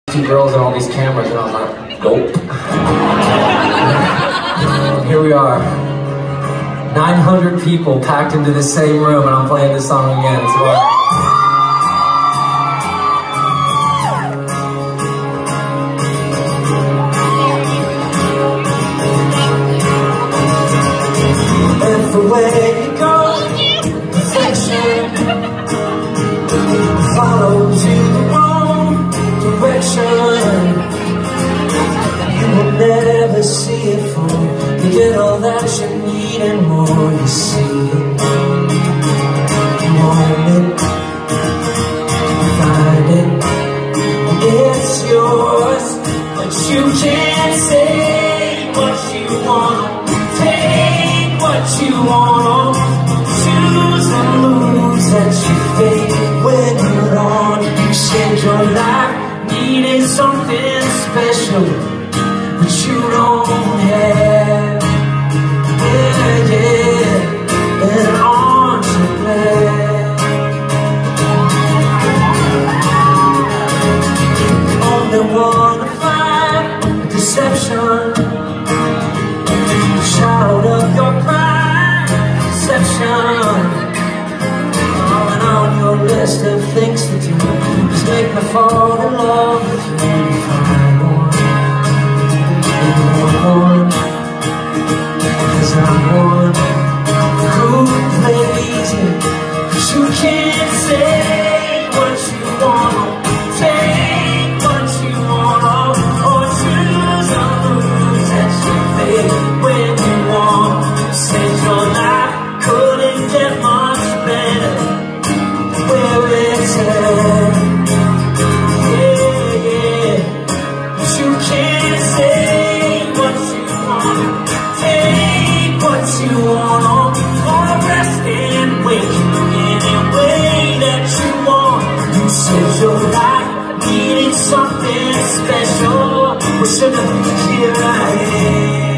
See girls and all these cameras, and I was like, nope. Here we are, 900 people packed into the same room, and I'm playing this song again. So, everywhere you go, perfection follows you the wrong direction. You will never see it full. You get all that you need and more. You see it, you want it, find it, it's yours. But you can't say what you want, take what you want, choose and lose as you fade when you're on. You said your life needed something special, but you don't have. Yeah, yeah, and aren't you glad? Only wanna find deception, shout of your pride, deception. Oh, and on your list of things to do, just make me fall in love with you. Find one, cause I'm one who plays it. Cause you can't say what you want, take what you want, or choose or lose as you fade when you want. Said your life couldn't get much better where it's at. Yeah, yeah. But you can't say what you want, take what you want, or rest and wait any way that you want. You said your life needed something special. Well, sugar, here I am.